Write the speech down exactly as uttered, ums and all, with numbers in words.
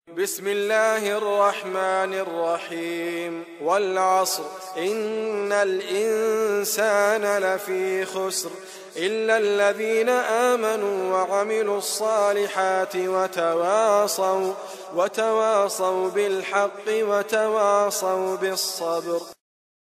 بسم الله الرحمن الرحيم والعصر إن الإنسان لفي خسر إلا الذين آمنوا وعملوا الصالحات وتواصوا وتواصوا بالحق وتواصوا بالصبر.